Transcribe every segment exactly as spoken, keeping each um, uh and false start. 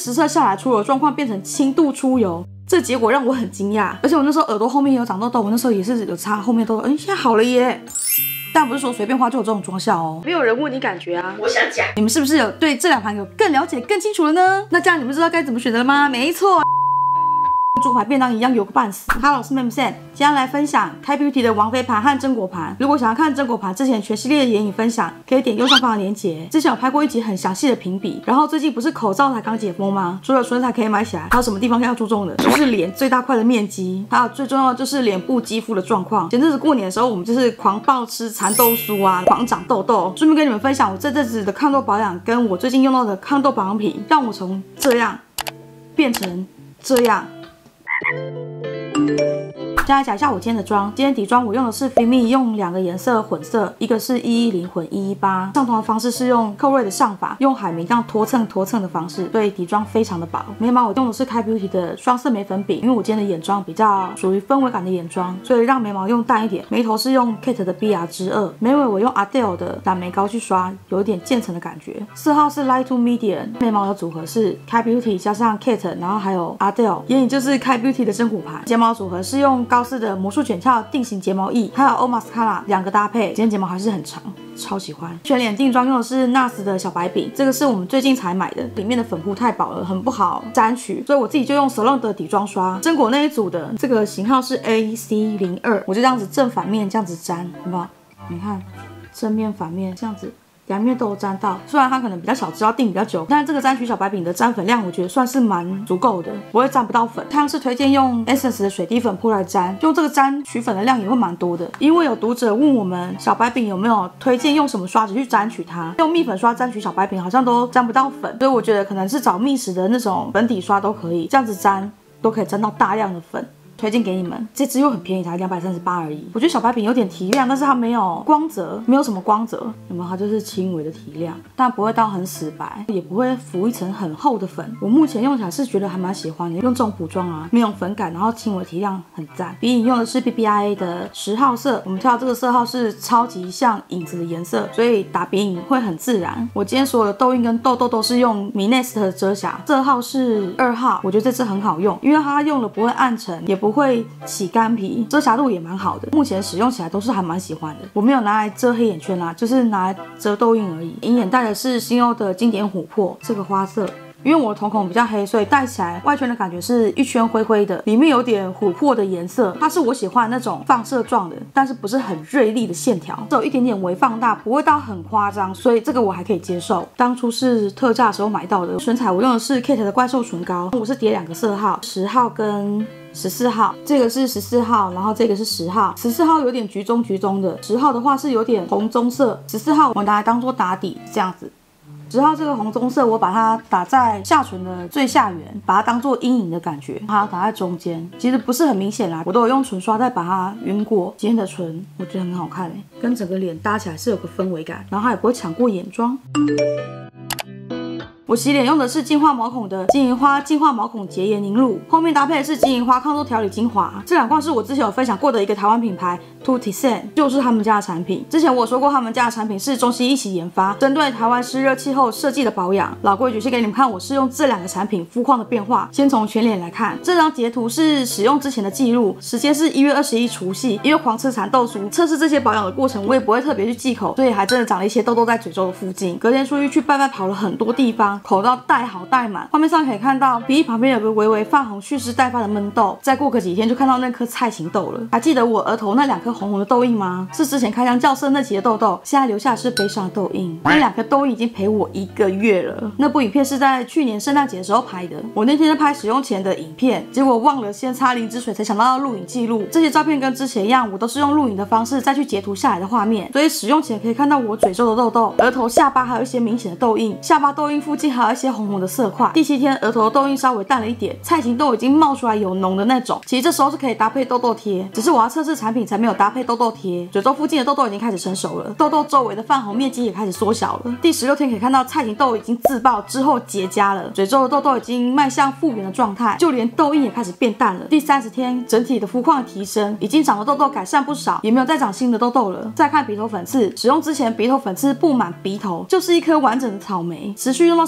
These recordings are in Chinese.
实测下来出油状况变成轻度出油。 这结果让我很惊讶，而且我那时候耳朵后面也有长痘痘，我那时候也是有擦后面痘痘，哎，现在好了耶！但不是说随便画就有这种妆效哦。没有人问你感觉啊， 我想讲， 你们是不是有对这两盘有更了解、更清楚了呢？那这样你们知道该怎么选择了吗？没错。 猪排便当一样油个半死。Hello， 我是 Mem Sam， 今天来分享Kai Beauty 的王菲盘和榛果盘。如果想要看榛果盘之前全系列的眼影分享，可以点右上方的链接。之前有拍过一集很详细的评比，然后最近不是口罩才刚解封吗？除了唇彩可以买起来，还有什么地方要注重的？就是脸最大块的面积，还有最重要的就是脸部肌肤的状况。前阵子过年的时候，我们就是狂暴吃蚕豆酥啊，狂长痘痘。顺便跟你们分享我这阵子的抗痘保养，跟我最近用到的抗痘保养品，让我从这样变成这样。 先来讲一下我今天的妆，今天底妆我用的是 Fimi， 用两个颜色混色，一个是一一零混一一八，上头的方式是用寇瑞的上法，用海绵这样拖蹭拖蹭的方式，所以底妆非常的薄。眉毛我用的是 Kai Beauty 的双色眉粉饼，因为我今天的眼妆比较属于氛围感的眼妆，所以让眉毛用淡一点。眉头是用 Kate 的 B R 之二，眉尾我用 Ardell 的染眉膏去刷，有一点渐层的感觉。色号是 Light to Medium， 眉毛的组合是 Kai Beauty 加上 Kate， 然后还有 Ardell， 眼影就是 Kai Beauty 的榛果盘。睫毛组合是用高斯的魔术卷翘定型睫毛液，还有 O Mascara 两个搭配，今天睫毛还是很长，超喜欢。全脸定妆用的是 N A R S 的小白饼，这个是我们最近才买的，里面的粉扑太薄了，很不好沾取，所以我自己就用 Salon 的底妆刷，榛果那一组的这个型号是 A C 零二， 我就这样子正反面这样子沾，好不好？你看正面反面这样子。 两面都有沾到，虽然它可能比较小只，要定比较久，但是这个沾取小白饼的沾粉量，我觉得算是蛮足够的，不会沾不到粉。太阳是推荐用 Essence 的水滴粉扑来沾，用这个沾取粉的量也会蛮多的。因为有读者问我们小白饼有没有推荐用什么刷子去沾取它，用蜜粉刷沾取小白饼好像都沾不到粉，所以我觉得可能是找蜜实的那种粉底刷都可以，这样子沾都可以沾到大量的粉。 推荐给你们，这支又很便宜，才两百三十八而已。我觉得小白饼有点提亮，但是它没有光泽，没有什么光泽，有没有？它就是轻微的提亮，但不会到很死白，也不会浮一层很厚的粉。我目前用起来是觉得还蛮喜欢的，用这种补妆啊，没有粉感，然后轻微提亮，很赞。鼻影用的是 B B I A 的十号色，我们挑这个色号是超级像影子的颜色，所以打鼻影会很自然。我今天所有的痘印跟痘痘都是用 Minest 的遮瑕，色号是二号，我觉得这支很好用，因为它用了不会暗沉，也不会 会起干皮，遮瑕度也蛮好的，目前使用起来都是还蛮喜欢的。我没有拿来遮黑眼圈啦，就是拿来遮痘印而已。银眼戴的是新欧的经典琥珀这个花色。 因为我的瞳孔比较黑，所以戴起来外圈的感觉是一圈灰灰的，里面有点琥珀的颜色。它是我喜欢的那种放射状的，但是不是很锐利的线条，只有一点点微放大，不会到很夸张，所以这个我还可以接受。当初是特价的时候买到的。唇彩我用的是 Kate 的怪兽唇膏，我是叠两个色号，十号跟 十四号，这个是十四号，然后这个是十号。十四号有点橘棕橘棕的，十号的话是有点红棕色。十四号我拿来当做打底，这样子。 十号这个红棕色，我把它打在下唇的最下缘，把它当做阴影的感觉，把它打在中间，其实不是很明显啦，我都有用唇刷再把它晕过。今天的唇我觉得很好看诶，跟整个脸搭起来是有个氛围感，然后它也不会抢过眼妆。 我洗脸用的是净化毛孔的金银花净化毛孔洁颜凝露，后面搭配的是金银花抗痘调理精华。这两罐是我之前有分享过的一个台湾品牌 Two Tissen， 就是他们家的产品。之前我有说过，他们家的产品是中西一起研发，针对台湾湿热气候设计的保养。老规矩，先给你们看我是用这两个产品肤况的变化。先从全脸来看，这张截图是使用之前的记录，时间是一月二十一除夕。因为狂吃蚕豆酥，测试这些保养的过程，我也不会特别去忌口，所以还真的长了一些痘痘在嘴周的附近。隔天出去去拜拜，跑了很多地方。 口罩戴好戴满，画面上可以看到鼻翼旁边有个微微泛红、蓄势待发的闷痘，再过个几天就看到那颗菜情痘了。还记得我额头那两颗红红的痘印吗？是之前开箱校色那期的痘痘，现在留下的是悲伤的痘印。那两颗痘印已经陪我一个月了。那部影片是在去年圣诞节的时候拍的，我那天在拍使用前的影片，结果忘了先擦灵芝水，才想到要录影记录。这些照片跟之前一样，我都是用录影的方式再去截图下来的画面，所以使用前可以看到我嘴周的痘痘、额头、下巴还有一些明显的痘印，下巴痘印附近还有一些红红的色块。第七天额头的痘印稍微淡了一点，菜情痘已经冒出来有脓的那种。其实这时候是可以搭配痘痘贴，只是我要测试产品才没有搭配痘痘贴。嘴周附近的痘痘已经开始成熟了，痘痘周围的泛红面积也开始缩小了。第十六天可以看到菜情痘已经自爆之后结痂了，嘴周的痘痘已经迈向复原的状态，就连痘印也开始变淡了。第三十天整体的肤况提升，已经长的痘痘改善不少，也没有再长新的痘痘了。再看鼻头粉刺，使用之前鼻头粉刺布满鼻头，就是一颗完整的草莓，持续用到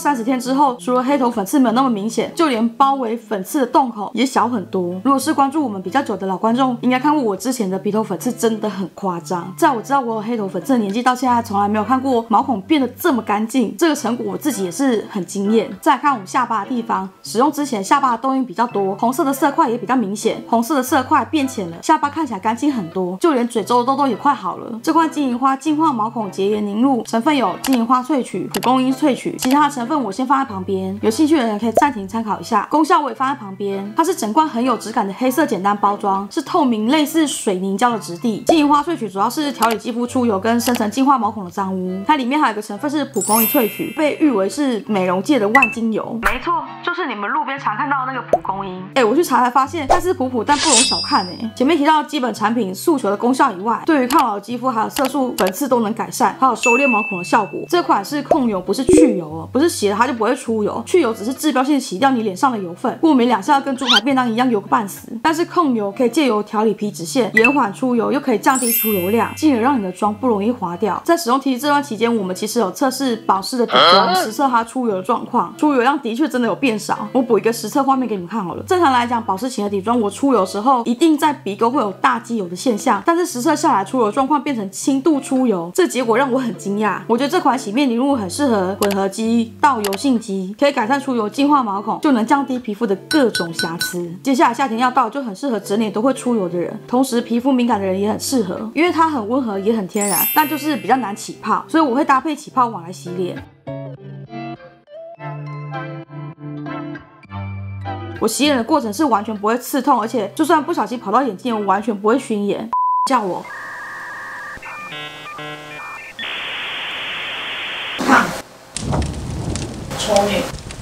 三十天之后，除了黑头粉刺没有那么明显，就连包围粉刺的洞口也小很多。如果是关注我们比较久的老观众，应该看过我之前的鼻头粉刺真的很夸张。在我知道我有黑头粉刺的年纪到现在，从来没有看过毛孔变得这么干净，这个成果我自己也是很惊艳。再来看我们下巴的地方，使用之前下巴的痘印比较多，红色的色块也比较明显，红色的色块变浅了，下巴看起来干净很多，就连嘴周的痘痘也快好了。这款金银花净化毛孔洁颜凝露成分有金银花萃取、蒲公英萃取，其他的成分我先放在旁边，有兴趣的人可以暂停参考一下。功效我也放在旁边，它是整罐很有质感的黑色简单包装，是透明类似水凝胶的质地。金银花萃取主要是调理肌肤出油跟深层净化毛孔的脏污，它里面还有一个成分是蒲公英萃取，被誉为是美容界的万金油。没错，就是你们路边常看到的那个蒲公英。哎，我去查才发现它是普普，但不容小看哎。前面提到基本产品诉求的功效以外，对于抗老的肌肤还有色素粉刺都能改善，还有收敛毛孔的效果。这款是控油，不是去油哦，不是洗了它就不会出油，去油只是治标性洗掉你脸上的油分，过没两下跟猪排便当一样油个半死。但是控油可以借由调理皮脂腺，延缓出油，又可以降低出油量，进而让你的妆不容易滑掉。在使用 T 这段期间，我们其实有测试保湿的底妆，实测它出油的状况，出油量的确真的有变少。我补一个实测画面给你们看好了。正常来讲，保湿型的底妆我出油的时候，一定在鼻沟会有大肌油的现象，但是实测下来，出油状况变成轻度出油，这结果让我很惊讶。我觉得这款洗面凝露很适合混合肌、到油性肌，可以改善出油、净化毛孔，就能降低皮肤的各种瑕疵。接下来夏天要到，就很适合整脸都会出油的人，同时皮肤敏感的人也很适合，因为它很温和也很天然，但就是比较难起泡，所以我会搭配起泡网来洗脸。我洗脸的过程是完全不会刺痛，而且就算不小心跑到眼睛，我完全不会熏眼。叫我烫丑女，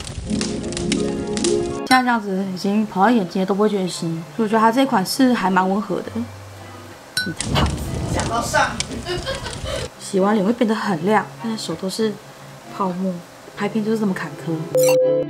现在这样子已经跑到眼睛都不会觉得腥，所以我觉得它这款是还蛮温和的。你的胖子讲到上，洗完脸会变得很亮，但是手都是泡沫，拍片就是这么坎坷。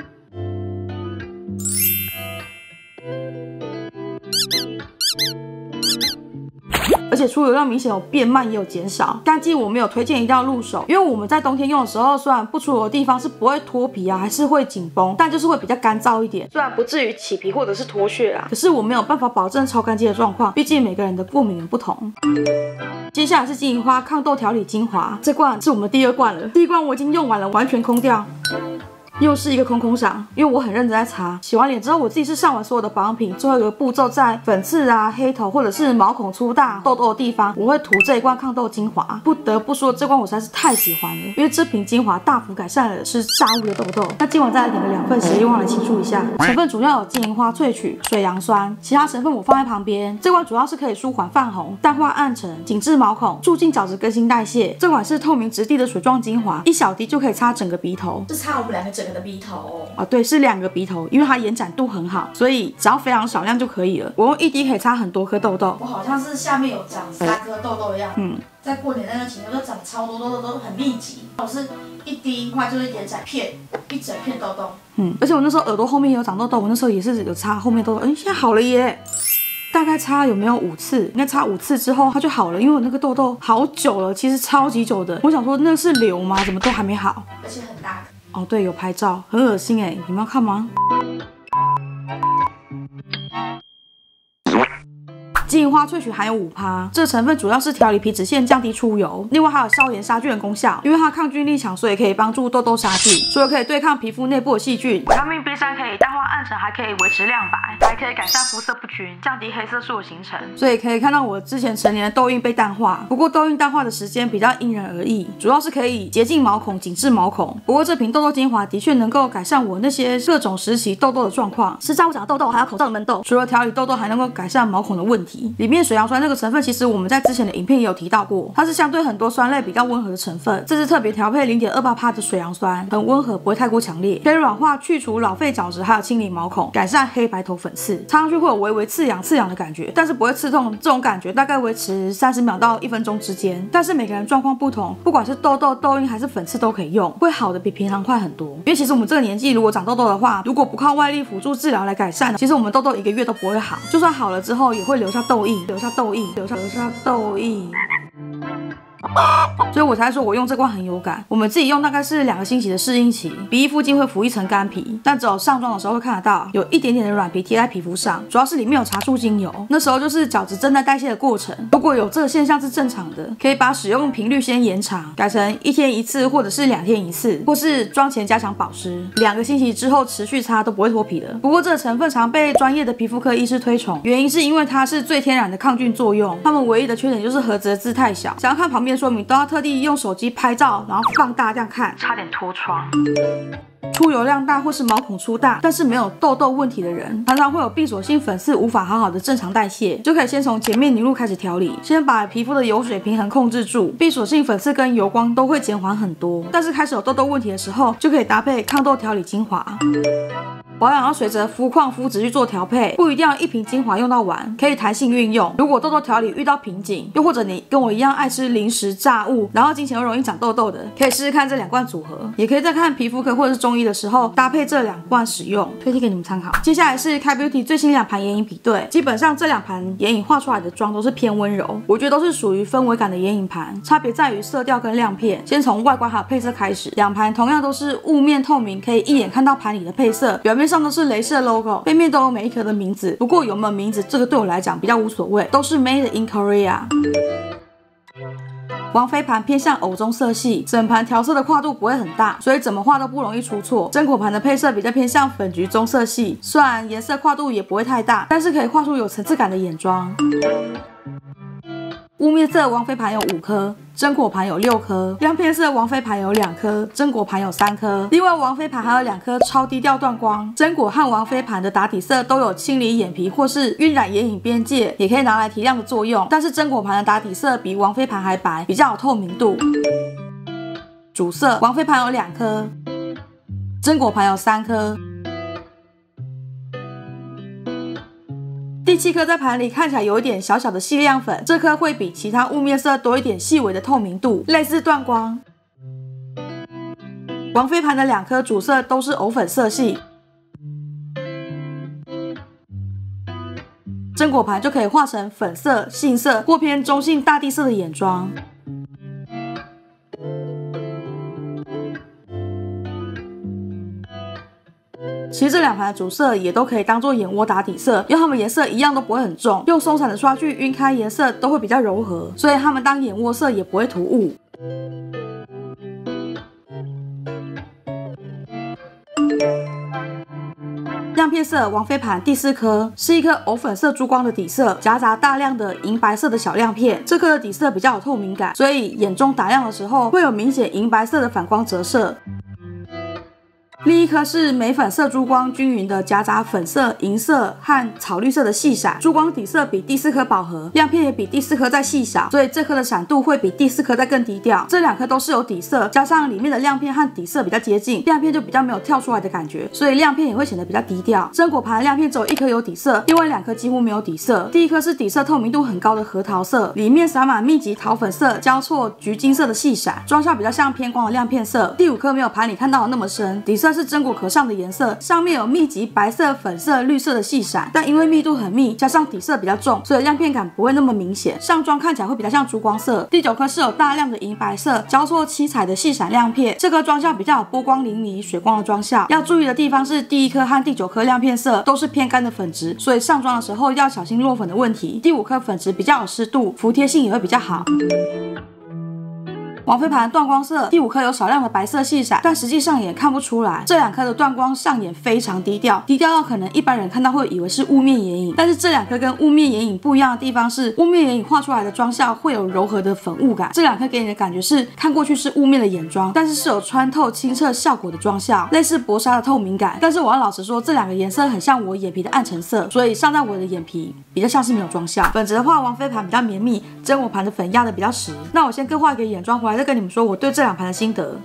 而且出油量明显有变慢，也有减少。干肌我没有推荐一定要入手，因为我们在冬天用的时候，虽然不出油的地方是不会脱皮啊，还是会紧绷，但就是会比较干燥一点，虽然不至于起皮或者是脱屑啦，可是我没有办法保证超干肌的状况，毕竟每个人的过敏源不同。接下来是金银花抗痘调理精华，这罐是我们第二罐了，第一罐我已经用完了，完全空掉。又是一个空空赏，因为我很认真在擦。洗完脸之后，我自己是上完所有的保养品，最后一个步骤在粉刺啊、黑头或者是毛孔粗大、痘痘的地方，我会涂这一罐抗痘精华。不得不说，这罐我实在是太喜欢了，因为这瓶精华大幅改善了吃炸物的痘痘。那今晚再来点个两份，谁忘了庆祝一下。成分主要有金银花萃取、水杨酸，其他成分我放在旁边。这罐主要是可以舒缓泛红、淡化暗沉、紧致毛孔、促进角质更新代谢。这款是透明质地的水状精华，一小滴就可以擦整个鼻头， 是擦我们两个整个的鼻头哦。 啊，对，是两个鼻头，因为它延展度很好，所以只要非常少量就可以了。我用一滴可以擦很多颗痘痘。 我好像是下面有长三颗痘痘一样。嗯，在过年那段期间，都长超多痘痘，都很密集。我是一滴的话就是延展片，一整片痘痘。 嗯，而且我那时候耳朵后面也有长痘痘，我那时候也是有擦后面痘痘，哎，现在好了耶。大概擦有没有五次？应该擦五次之后它就好了，因为我那个痘痘好久了，其实超级久的。我想说那是瘤吗？怎么都还没好？ 而且很大。 哦，对，有拍照，很恶心哎，你们要看吗？金银花萃取含有五趴，这个成分主要是调理皮脂腺、降低出油，另外还有消炎杀菌的功效。因为它抗菌力强，所以可以帮助痘痘杀菌，除了可以对抗皮肤内部的细菌，维他命 B 三 可以淡化暗沉，还可以维持亮白，还可以改善肤色不均，降低黑色素的形成。所以可以看到我之前成年的痘印被淡化，不过痘印淡化的时间比较因人而异，主要是可以洁净毛孔、紧致毛孔。不过这瓶痘痘精华的确能够改善我那些各种时期痘痘的状况，是炸物长的痘痘，还有口罩的闷痘。除了调理痘痘，还能够改善毛孔的问题。里面水杨酸这个成分，其实我们在之前的影片也有提到过，它是相对很多酸类比较温和的成分，这是特别调配 零点二八 的水杨酸，很温和，不会太过强烈，可以软化、去除老废角质，还有清理毛孔，改善黑白头粉刺，擦上去会有微微刺痒、刺痒的感觉，但是不会刺痛，这种感觉大概维持三十秒到一分钟之间。但是每个人状况不同，不管是痘痘、痘印还是粉刺都可以用，会好的比平常快很多。因为其实我们这个年纪如果长痘痘的话，如果不靠外力辅助治疗来改善，其实我们痘痘一个月都不会好，就算好了之后也会留下痘印，留下痘印，留下留下痘印。 所以我才说我用这罐很有感。我们自己用大概是两个星期的适应期，鼻翼附近会浮一层干皮，但只有上妆的时候会看得到有一点点的软皮贴在皮肤上，主要是里面有茶树精油，那时候就是角质正在代谢的过程。如果有这个现象是正常的，可以把使用频率先延长，改成一天一次或者是两天一次，或是妆前加强保湿，两个星期之后持续擦都不会脱皮的。不过这个成分常被专业的皮肤科医师推崇，原因是因为它是最天然的抗菌作用。它们唯一的缺点就是盒子的字太小，想要看旁边说明都要特地用手机拍照，然后放大这样看，差点脱窗。出油量大或是毛孔粗大，但是没有痘痘问题的人，常常会有闭锁性粉刺无法好好的正常代谢，就可以先从洁面凝露开始调理，先把皮肤的油水平衡控制住，闭锁性粉刺跟油光都会减缓很多。但是开始有痘痘问题的时候，就可以搭配抗痘调理精华。保养要随着肤况肤质去做调配，不一定要一瓶精华用到完，可以弹性运用。如果痘痘调理遇到瓶颈，又或者你跟我一样爱吃零食炸物，然后经前又容易长痘痘的，可以试试看这两罐组合，也可以在看皮肤科或者是中医的时候搭配这两罐使用，推荐给你们参考。接下来是 Kai Beauty 最新两盘眼影比对，基本上这两盘眼影画出来的妆都是偏温柔，我觉得都是属于氛围感的眼影盘，差别在于色调跟亮片。先从外观还有配色开始，两盘同样都是雾面透明，可以一眼看到盘里的配色，表面上都是雷射 logo， 背面都有每一颗的名字，不过有没有名字这个对我来讲比较无所谓，都是 Made in Korea。王菲盘偏向藕棕色系，整盘调色的跨度不会很大，所以怎么画都不容易出错。榛果盘的配色比较偏向粉橘棕色系，虽然颜色跨度也不会太大，但是可以画出有层次感的眼妆。雾面色王菲盘有五颗，榛果盘有六颗，亮片色王菲盘有两颗，榛果盘有三颗。另外王菲盘还有两颗超低调断光，榛果和王菲盘的打底色都有清理眼皮或是晕染眼影边界，也可以拿来提亮的作用。但是榛果盘的打底色比王菲盘还白，比较有透明度。主色王菲盘有两颗，榛果盘有三颗。第七颗在盘里看起来有一点小小的细亮粉，这颗会比其他雾面色多一点细微的透明度，类似断光。王菲盘的两颗主色都是藕粉色系，榛果盘就可以画成粉色、杏色或偏中性大地色的眼妆。其实这两盘的主色也都可以当做眼窝打底色，因为它们颜色一样都不会很重，用松散的刷具晕开颜色都会比较柔和，所以它们当眼窝色也不会突兀。亮片色王菲盘第四颗是一颗藕粉色珠光的底色，夹杂大量的银白色的小亮片，这颗的底色比较有透明感，所以眼中打亮的时候会有明显银白色的反光折射。另一颗是玫粉色珠光均匀的夹杂粉色、银色和草绿色的细闪，珠光底色比第四颗饱和，亮片也比第四颗再细小，所以这颗的闪度会比第四颗再更低调。这两颗都是有底色，加上里面的亮片和底色比较接近，亮片就比较没有跳出来的感觉，所以亮片也会显得比较低调。榛果盘的亮片只有一颗有底色，另外两颗几乎没有底色。第一颗是底色透明度很高的核桃色，里面洒满密集桃粉色交错橘金色的细闪，妆效比较像偏光的亮片色。第五颗没有盘里看到的那么深，底色是榛果壳上的颜色，上面有密集白色、粉色、绿色的细闪，但因为密度很密，加上底色比较重，所以亮片感不会那么明显，上妆看起来会比较像珠光色。第九颗是有大量的银白色交错七彩的细闪亮片，这颗妆效比较有波光粼粼、水光的妆效。要注意的地方是第一颗和第九颗亮片色都是偏干的粉质，所以上妆的时候要小心落粉的问题。第五颗粉质比较有湿度，服帖性也会比较好。王菲盘断光色第五颗有少量的白色细闪，但实际上也看不出来。这两颗的断光上眼非常低调，低调到可能一般人看到会以为是雾面眼影。但是这两颗跟雾面眼影不一样的地方是，雾面眼影画出来的妆效会有柔和的粉雾感，这两颗给你的感觉是看过去是雾面的眼妆，但是是有穿透清澈效果的妆效，类似薄纱的透明感。但是我要老实说，这两个颜色很像我眼皮的暗沉色，所以上在我的眼皮比较像是没有妆效。粉质的话，王菲盘比较绵密，榛果盘的粉压的比较实。那我先各画一个眼妆回来，再跟你们说我对这两盘的心得。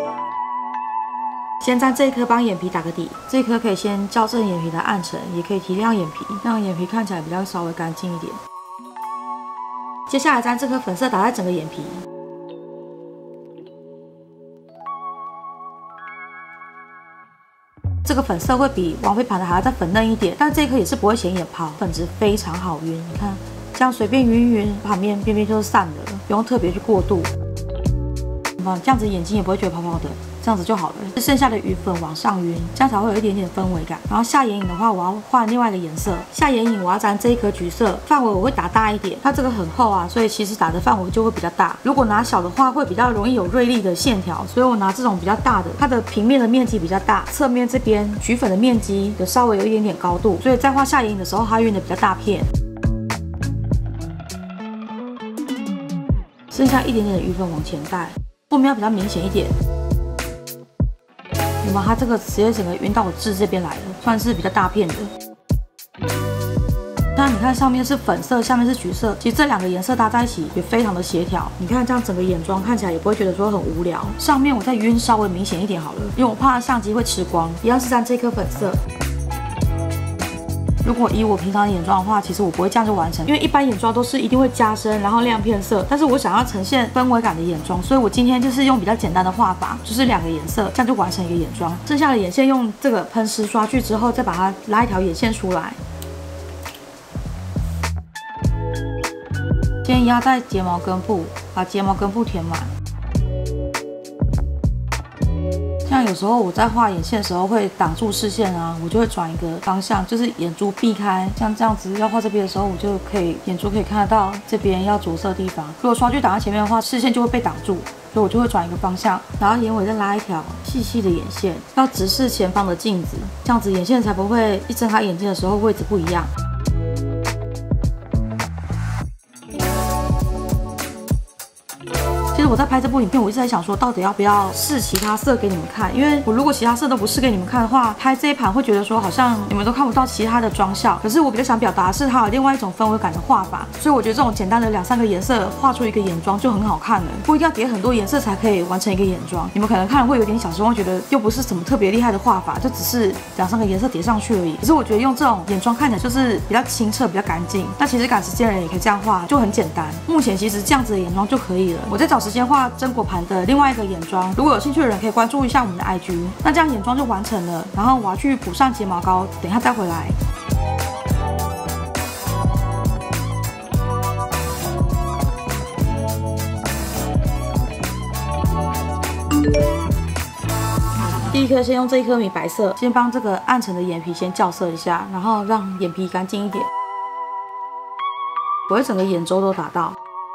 先在这一颗帮眼皮打个底，这一颗可以先校正眼皮的暗沉，也可以提亮眼皮，让眼皮看起来比较稍微干净一点。接下来将这颗粉色打在整个眼皮，这个粉色会比王菲盘的还要再粉嫩一点，但这一颗也是不会显眼泡，粉质非常好晕。你看，这样随便晕一晕，旁边边边就是散的了，不用特别去过渡。 啊，这样子眼睛也不会觉得泡泡的，这样子就好了。剩下的余粉往上晕，这样才会有一点点氛围感。然后下眼影的话，我要换另外一个颜色。下眼影我要沾这一颗橘色，范围我会打大一点。它这个很厚啊，所以其实打的范围就会比较大。如果拿小的话，会比较容易有锐利的线条，所以我拿这种比较大的，它的平面的面积比较大，侧面这边橘粉的面积有稍微有一点点高度，所以在画下眼影的时候，它晕的比较大片。剩下一点点的余粉往前带，后面要比较明显一点。有没有？它这个直接整个晕到我痣这边来了，算是比较大片的。那你看上面是粉色，下面是橘色，其实这两个颜色搭在一起也非常的协调。你看这样整个眼妆看起来也不会觉得说很无聊。上面我再晕稍微明显一点好了，因为我怕相机会吃光。一样是沾这颗粉色。如果以我平常的眼妆的话，其实我不会这样就完成，因为一般眼妆都是一定会加深，然后亮片色。但是我想要呈现氛围感的眼妆，所以我今天就是用比较简单的画法，就是两个颜色，这样就完成一个眼妆。剩下的眼线用这个喷湿刷去之后，再把它拉一条眼线出来。先压在睫毛根部，把睫毛根部填满。像有时候我在画眼线的时候会挡住视线啊，我就会转一个方向，就是眼珠避开，像这样子要画这边的时候，我就可以眼珠可以看得到这边要着色的地方。如果刷具挡在前面的话，视线就会被挡住，所以我就会转一个方向，然后眼尾再拉一条细细的眼线，要直视前方的镜子，这样子眼线才不会一睁开眼睛的时候位置不一样。其实我在拍这部影片，我一直在想说，到底要不要试其他色给你们看？因为我如果其他色都不试给你们看的话，拍这一盘会觉得说好像你们都看不到其他的妆效。可是我比较想表达的是它有另外一种氛围感的画法，所以我觉得这种简单的两三个颜色画出一个眼妆就很好看了，不一定要叠很多颜色才可以完成一个眼妆。你们可能看了会有点小失望，觉得又不是什么特别厉害的画法，就只是两三个颜色叠上去而已。可是我觉得用这种眼妆看起来就是比较清澈、比较干净。那其实赶时间的人也可以这样画，就很简单。目前其实这样子的眼妆就可以了。我在找时间画榛果盘的另外一个眼妆，如果有兴趣的人可以关注一下我们的 I G。那这样眼妆就完成了，然后我要去补上睫毛膏，等一下再回来。第一颗先用这一颗米白色，先帮这个暗沉的眼皮先校色一下，然后让眼皮干净一点。我会整个眼周都打到。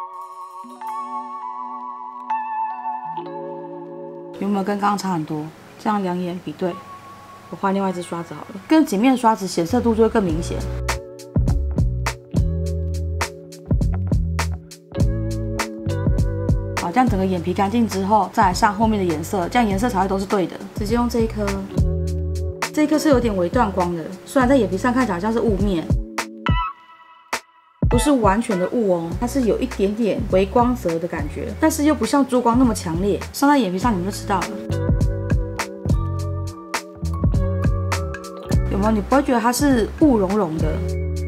有没有跟刚刚差很多？这样两眼比对，我换另外一支刷子好了，跟紧面刷子显色度就会更明显。好，这样整个眼皮干净之后，再来上后面的颜色，这样颜色才会都是对的。直接用这一颗，这一颗是有点微断光的，虽然在眼皮上看起来好像是雾面。不是完全的雾哦，它是有一点点微光泽的感觉，但是又不像珠光那么强烈。上在眼皮上你们就知道了，有没有？你不会觉得它是雾融融的？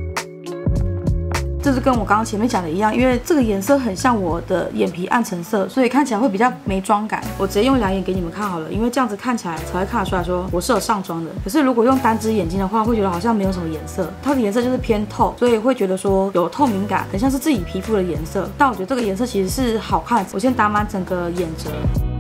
这是跟我刚刚前面讲的一样，因为这个颜色很像我的眼皮暗沉色，所以看起来会比较没妆感。我直接用两眼给你们看好了，因为这样子看起来才会看得出来说我是有上妆的。可是如果用单只眼睛的话，会觉得好像没有什么颜色，它的颜色就是偏透，所以会觉得说有透明感，很像是自己皮肤的颜色。但我觉得这个颜色其实是好看的。我先打满整个眼褶。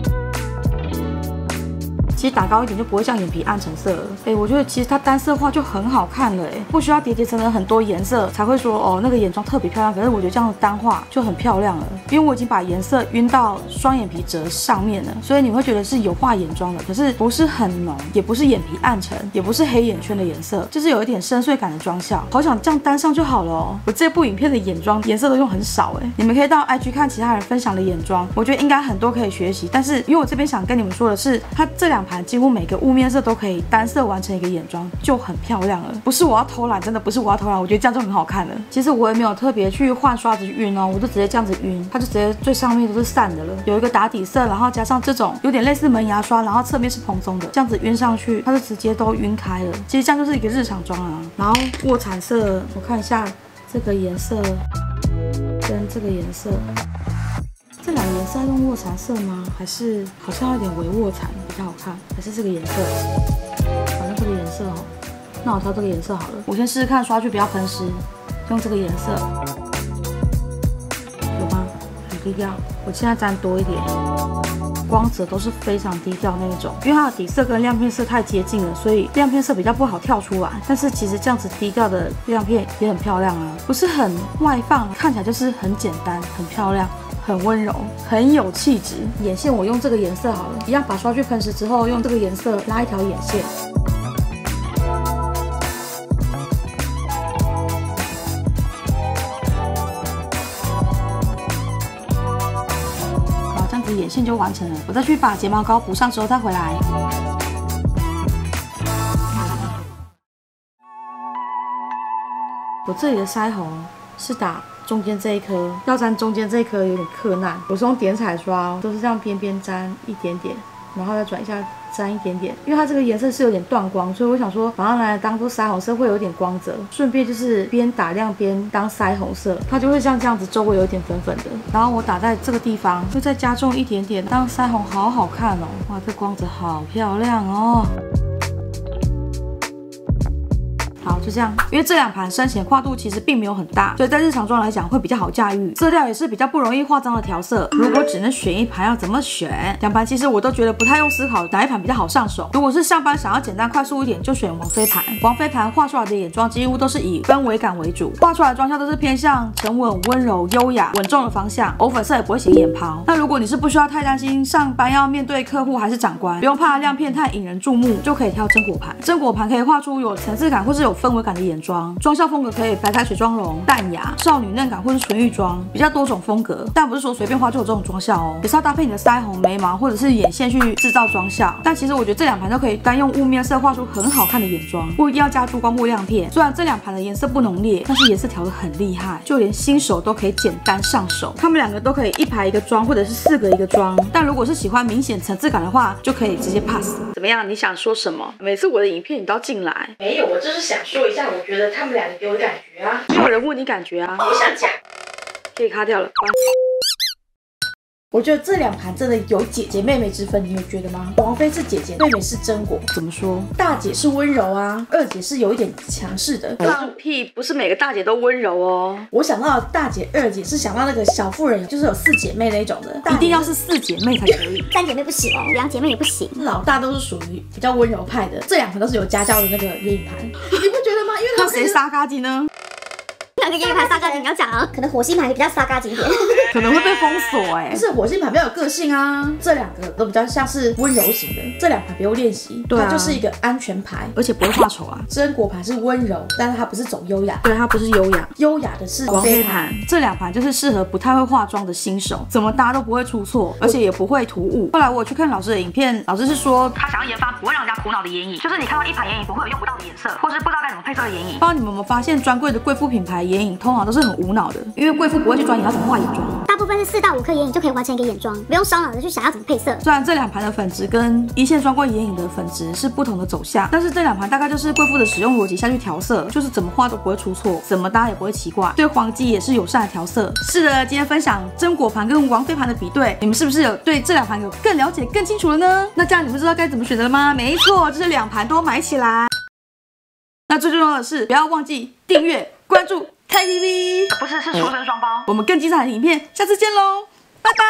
其实打高一点就不会像眼皮暗沉色了。哎，我觉得其实它单色画就很好看了，哎，不需要叠叠层层很多颜色才会说哦那个眼妆特别漂亮。可是我觉得这样单画就很漂亮了，因为我已经把颜色晕到双眼皮折上面了，所以你会觉得是有画眼妆的，可是不是很浓，也不是眼皮暗沉，也不是黑眼圈的颜色，就是有一点深邃感的妆效。好想这样单上就好了哦。我这部影片的眼妆颜色都用很少，哎，你们可以到 I G 看其他人分享的眼妆，我觉得应该很多可以学习。但是因为我这边想跟你们说的是，它这两盘几乎每个雾面色都可以单色完成一个眼妆，就很漂亮了。不是我要偷懒，真的不是我要偷懒，我觉得这样就很好看了。其实我也没有特别去换刷子晕哦，我就直接这样子晕，它就直接最上面都是散的了。有一个打底色，然后加上这种有点类似门牙刷，然后侧面是蓬松的，这样子晕上去，它就直接都晕开了。其实这样就是一个日常妆啊。然后卧蚕色，我看一下这个颜色跟这个颜色。这两个颜色用卧蚕色吗？还是好像有点微卧蚕比较好看？还是这个颜色？反正这个颜色哦，那我挑这个颜色好了。我先试试看刷具不要喷湿，用这个颜色，有吗？有低调。我现在沾多一点，光泽都是非常低调那一种，因为它的底色跟亮片色太接近了，所以亮片色比较不好跳出来。但是其实这样子低调的亮片也很漂亮啊，不是很外放，看起来就是很简单、很漂亮。 很温柔，很有气质。眼线我用这个颜色好了，一样把刷具喷湿之后，用这个颜色拉一条眼线。好，这样子眼线就完成了。我再去把睫毛膏补上之后再回来。我这里的腮红是打 中间这一颗，要沾中间这一颗有点困难。我是用点彩刷，都是这样边边沾一点点，然后再转一下沾一点点。因为它这个颜色是有点断光，所以我想说把它拿来当做腮红色会有点光泽，顺便就是边打亮边当腮红色，它就会像这样子周围有一点粉粉的。然后我打在这个地方，会再加重一点点，当腮红好好看哦。哇，这光泽好漂亮哦。 好，就这样。因为这两盘深浅跨度其实并没有很大，所以在日常妆来讲会比较好驾驭，色调也是比较不容易化妆的调色。如果只能选一盘，要怎么选？两盘其实我都觉得不太用思考哪一盘比较好上手。如果是上班想要简单快速一点，就选王菲盘。王菲盘画出来的眼妆几乎都是以氛围感为主，画出来的妆效都是偏向沉稳、温柔、优雅、稳重的方向。藕粉色也不会显眼抛。那如果你是不需要太担心上班要面对客户还是长官，不用怕亮片太引人注目，就可以挑榛果盘。榛果盘可以画出有层次感或是有 氛围感的眼妆，妆效风格可以白开水妆容、淡雅、少女嫩感或是纯欲妆，比较多种风格，但不是说随便画就有这种妆效哦，也是要搭配你的腮红、眉毛或者是眼线去制造妆效。但其实我觉得这两盘都可以单用雾面色画出很好看的眼妆，不一定要加珠光或亮片。虽然这两盘的颜色不浓烈，但是颜色调得很厉害，就连新手都可以简单上手。他们两个都可以一排一个妆，或者是四个一个妆。但如果是喜欢明显层次感的话，就可以直接 pass。怎么样？你想说什么？每次我的影片你都要进来？ 没有，我就是想说一下，我觉得他们两个给我的感觉啊。 没有人问你感觉啊？ 我想讲， 可以卡掉了。关。 我觉得这两盘真的有姐姐妹妹之分，你有觉得吗？王菲是姐姐，妹妹是榛果。 怎么说？ 大姐是温柔啊，二姐是有一点强势的。 放屁！不是每个大姐都温柔哦。 我想到的大姐、二姐是想到那个小妇人，就是有四姐妹那一种的， 一定要是四姐妹才可以。 三姐妹不行哦，两姐妹也不行。 老大都是属于比较温柔派的，这两盘都是有家教的那个眼影盘，你不觉得吗？因为那谁杀嘎吉呢？ 那个眼影盘杀嘎吉，你要讲啊，可能火星盘比较杀嘎吉一点， 可能会被封锁哎、欸。 不是火星盘比较有个性啊，这两个都比较像是温柔型的，这两盘不用练习， 对、啊， 它就是一个安全牌， 而且不会画丑啊。 榛果盘是温柔，但是它不是走优雅， 对，它不是优雅， 优雅的是王菲盘。这两盘就是适合不太会化妆的新手，怎么搭都不会出错，而且也不会突兀。后来我去看老师的影片，老师是说他想要研发不会让人家苦恼的眼影，就是你看到一盘眼影不会有用不到的颜色，或是不知道该怎么配色的眼影。不知道你们有没有发现，专柜的贵妇品牌眼影通常都是很无脑的，因为贵妇不会去钻研要怎么画眼妆， 大部分是四到五颗眼影就可以完成一个眼妆，不用烧脑的去想要怎么配色。 虽然这两盘的粉质跟一线专柜眼影的粉质是不同的走向，但是这两盘大概就是贵妇的使用逻辑下去调色，就是怎么画都不会出错，怎么搭也不会奇怪，对黄肌也是友善的调色。是的，今天分享榛果盘跟王菲盘的比对，你们是不是有对这两盘有更了解、更清楚了呢？那这样你们知道该怎么选择了吗？没错，就是两盘都买起来。那最重要的是，不要忘记订阅、关注 K T V， 不是是厨神双包。我们更精彩的影片，下次见喽，拜拜。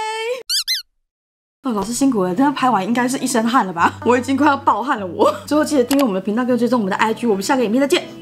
哦，老师辛苦了，这样拍完应该是一身汗了吧？我已经快要暴汗了我。最后记得订阅我们的频道跟追踪我们的 I G， 我们下个影片再见。